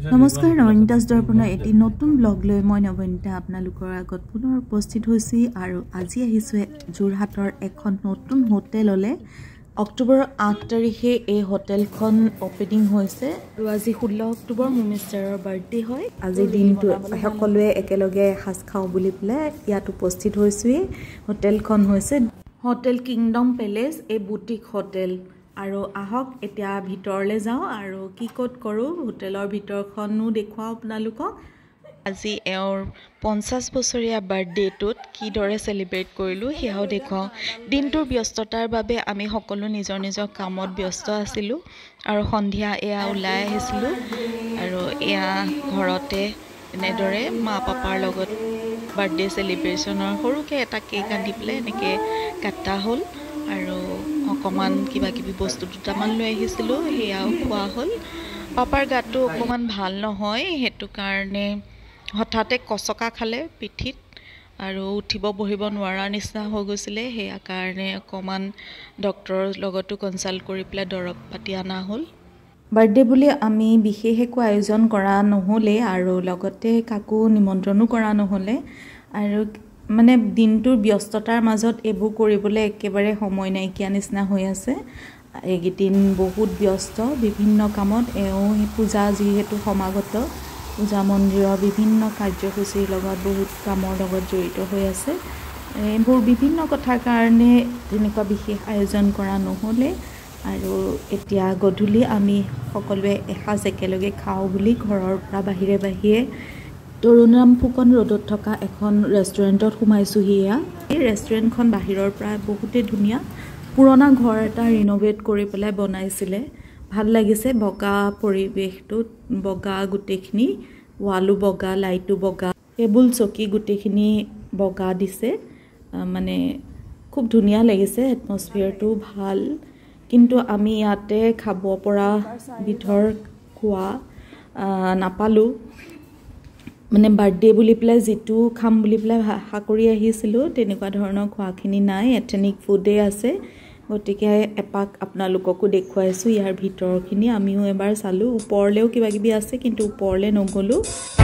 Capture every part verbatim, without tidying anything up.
নমস্কাৰ নৱনীতাস দৰ্পণৰ এটি নতুন ব্লগ লৈ মই নৱনীতা আপোনালোকৰ আগত পুনৰ উপস্থিত হৈছি আৰু আজি আহিছো যোৰহাটৰ এখন নতুন হোটেললে অক্টোবৰ আঠ তাৰিখে এই হোটেলখন ওপেনিং হৈছে আৰু আজি ষোল্ল অক্টোবৰ মোৰ মিষ্টাৰৰ বাৰ্থডে হয় আজি দিনটো সকলোৱে একেলগে হাস খাও বুলি প্লে ইয়াত উপস্থিত হৈছি হোটেলখন হৈছে hotel Kingdom Palace a boutique hotel আৰু আহক এতিয়া ভিতৰলে যাও আৰু কি কোট কৰো হোটেলৰ ভিতৰখনো দেখুৱাও আপোনালোকক আজি এৰ পঞ্চাছ বছৰীয়া বাৰ্থডেটোত কি দৰে সেলিব্ৰেট কৰিলো হেও দেখুৱাও দিনটোৰ ব্যস্ততাৰ বাবে আমি সকলো নিজৰ নিজৰ কামত ব্যস্ত আছিলো আৰু সন্ধিয়া এয়া ওলাই আহিছিলো আৰু এয়া ঘৰতে এনেদৰে মা পাপাৰ লগত বাৰ্থডে সেলিব্ৰেশনৰ সৰুকে এটা কেক আনি প্লে এনেকে কাটা হল আৰু অকমান কিবা কিবি বস্তু দুটামান লৈ আহিছিলো হেয়াও খোৱা হল পাপাৰ গাটো অকমান ভাল নহয় হেতু কাৰণে হঠাতে কচকা খালে পিঠিত আৰু উঠিব বহিব নোৱাৰা নিচিনা হৈ গৈছিলে হেয়া কাৰণে অকমান ডক্টৰৰ লগতো কনসাল্ট কৰি প্লে দৰব পাতি আনা হল বাৰ্থডে বুলি আমি বিশেষ একো আয়োজন কৰা নহলে আৰু লগতে কাকো নিমন্ত্ৰণো কৰা নহলে আৰু মানে দিনটোৰ ব্যস্ততাৰ মাজত এবু কৰিবলৈ একেবাৰে সময় নাই কিয়া নিচিনা হৈ আছে এগিদিন বহুত ব্যস্ত বিভিন্ন কামত এও পূজা যিহেতু সমাগত পূজা মন্দিৰৰ বিভিন্ন কাৰ্যসূচীৰ লগত বহুত কামৰ লগত জড়িত হৈ আছে এইবোৰ বিভিন্ন কথাৰ কাৰণে তেনেকুৱা বিশেষ আয়োজন কৰা নহলে আৰু এতিয়া গধূলি আমি সকলোৱে এসাজ একেলগে খাও বুলি ঘৰৰ পৰা বাহিৰে বাহিৰে তৰুণৰাম ফুকন ৰোডত থকা এখন ৰেষ্টুৰেণ্টত সোমাইছো হিয়া এই ৰেষ্টুৰেণ্টখন বাহিৰৰ পৰা বহুতে ধুনিয়া পুৰণা ঘৰ এটা ৰিনোভেট কৰি পেলাই বনাইছিলে ভাল লাগিছে বগা পৰিবেশটো বগা গুটেখিনি ওয়ালু বগা লাইটু বগা টেবুল চকী গুটেখিনি বগা দিছে মানে খুব ধুনিয়া লাগিছে এটমস্ফিয়াৰটো ভাল কিন্তু আমি ইয়াতে খাব পৰা বিধৰ খোৱা নাপালো মানে বাৰ্থডে বুলি প্লে জিতু খাম বুলি প্লে আশা কৰি আহিছিলো তেনেকুৱা ধৰণৰ খোৱাখিনি নাই এথেনিক ফুডে আছে গতিকে এপাক আপোনালোককো দেখুৱাইছো ইয়াৰ ভিতৰখিনি আমিও এবাৰ চালো ওপৰলেও কিবা কিবি আছে কিন্তু ওপৰলে নগলো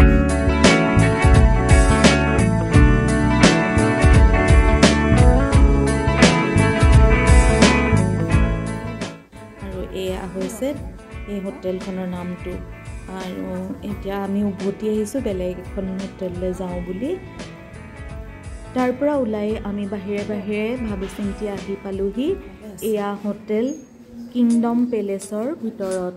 আৰু এয়া হৈছে এই হোটেলখনৰ নামটো আৰু এতিয়া আমি উভতি আহিছো বেলেগ এখন হোটেললে যাও বুলি তাৰ পৰা ওলাই আমি বাহিৰে বাহিৰে ভাবি চিন্তি আহি পালোহি এয়া হোটেল কিংডম পেলেসৰ ভিতৰত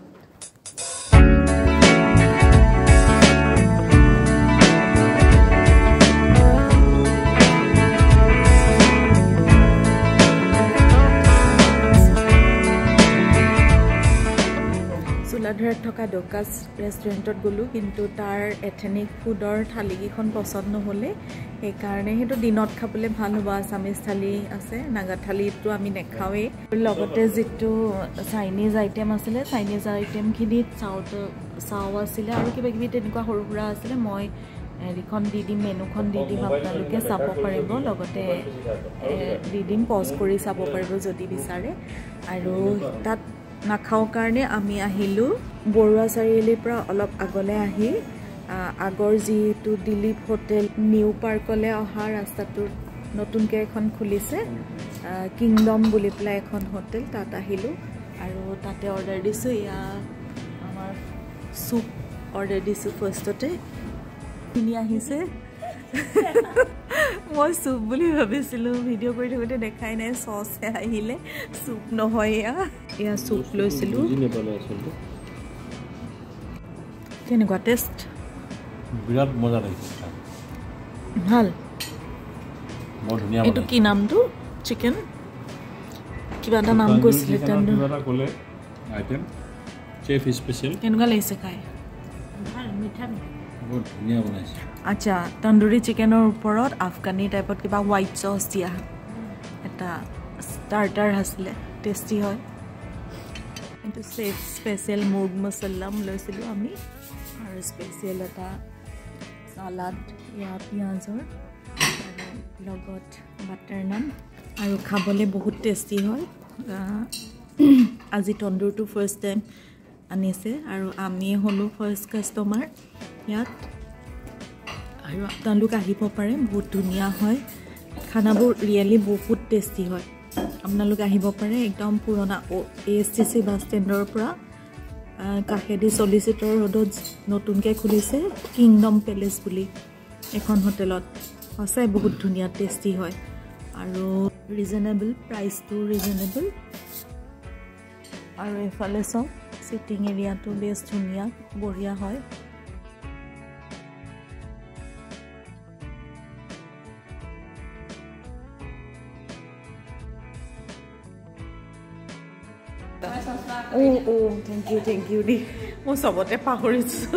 ধৰত থকা ডকাস ৰেষ্টুৰেণ্টত গলো কিন্তু তাৰ এথেনিক ফুডৰ থালিকিখন পছন্দ নহলে এই কাৰণে হেতু দিনত খাবলৈ ভাল হ'ব আসামিজ থালি আছে নাগা থালিটো আমি নেখাওৱে লগতে যেটো চাইনিজ আইটেম আছিল চাইনিজ আইটেম খিনিত চাউত চাও আছিল আৰু কিবা কিবি তেনেকুৱা সৰু সুৰা আছিল মই ৰিখন দি দিম মেনুখন দি দিম আপোনালোকে চাব পাৰিব লগতে দি দিম পজ কৰি চাব পাৰিব যদি বিচাৰে আৰু তাত নাখাও কাৰণে আমি আহিলো বৰুৱা চাৰিআলিৰ পৰা অলপ আগলে আহি আগৰ যিটো দিলীপ হোটেল নিউ পাৰ্কলে অহা ৰাস্তাটো নতুনকৈ এখন খুলিছে কিংডম বুলি প্লাই এখন হোটেল তাত আহিলো আৰু তাতে অৰ্ডাৰ দিছো ইয়া আমাৰ সুপ অৰ্ডাৰ দিছো ফাৰ্ষ্টতে কিনি আহিছে মই সুপ বুলি ভাবিছিলো ভিডিও কৰি থাকোতে দেখাই নাই সস আহিলে সুপ নহয় ইয়া ইয়া সুপ লৈছিলো কেনেকুৱা টেষ্ট বিৰাট মজা লাগিছে ভাল বৰ ধুনিয়া এটো কি নামটো চিকেন কিবা এটা নাম কৈছিলে তন্দুৰি কিবা এটা ক'লে আইটেম চেফ স্পেশাল কেনেকুৱা লাগিছে খাই ভাল মিঠা বৰ ধুনিয়া বনাইছে আচ্ছা তন্দুৰি চিকেনৰ ওপৰত আফগানি টাইপত কিবা হোৱাইট সস দিয়া এটা স্টাৰ্টাৰ আছিল টেস্টি হয় কিন্তু চেফ স্পেশাল মুগ মছলাম লৈছিলো আমি আৰু স্পেশাল এটা সালাড ইয়া পিয়াজৰ লগত বাটাৰ নান আৰু খাবলৈ বহুত টেস্টি হয় আজি তন্দুৰটো ফাৰ্ষ্ট টাইম আনিছে আৰু আমি হলো ফাৰ্ষ্ট কাস্টমাৰ ইয়াত আৰু আপোনালোক আহিব পাৰে বহুত ধুনীয়া হয় খানাবোৰ ৰিয়েলি বহুত টেষ্টি হয় আপোনালোক আহিব পাৰে একদম পুৰণা A S T C bus ষ্টেণ্ডৰ পৰা কাষেদি চলিচিটৰ ৰোডত নতুনকৈ খুলিছে কিংডম পেলেচ বুলি এখন হোটেলত সঁচাই বহুত ধুনীয়া টেষ্টি হয় আৰু ৰিজনেবল প্ৰাইচটো ৰিজনেবল আৰু এফালে চাওক সিটিং এৰিয়াটো বেছ ধুনীয়া বঢ়িয়া হয় ও ও থ্যাংক ইউ থ্যাংক ইউ দি মই সবতে পাহৰিছো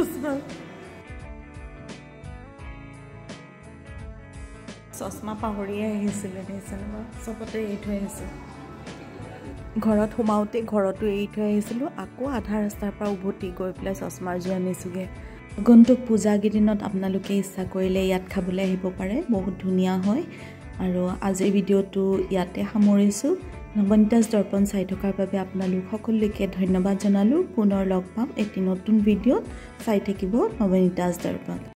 চশমা পাহৰিয়ে আহিছিলে নিচিনা সবতে এৰি থৈ আহিছোঁ ঘৰত সোমাওঁতে ঘৰতো এৰি থৈ আহিছিলোঁ আকৌ আধা ৰাস্তাৰ পৰা উভতি গৈ পেলাই চশমাৰযোৰ আনিছোঁগৈ আগন্তুক পূজা কেইদিনত আপোনালোকে ইচ্ছা কৰিলে ইয়াত খাবলৈ আহিব পাৰে বহুত ধুনীয়া হয় আৰু আজিৰ ভিডিঅ'টো ইয়াতে সামৰিছোঁ নৱনীতাজ দৰ্পণ চাই থকাৰ বাবে আপোনালোক সকলোকে ধন্যবাদ জনালোঁ পুনৰ লগ পাম এটি নতুন ভিডিঅ'ত চাই থাকিব নৱনীতাজ দৰ্পণ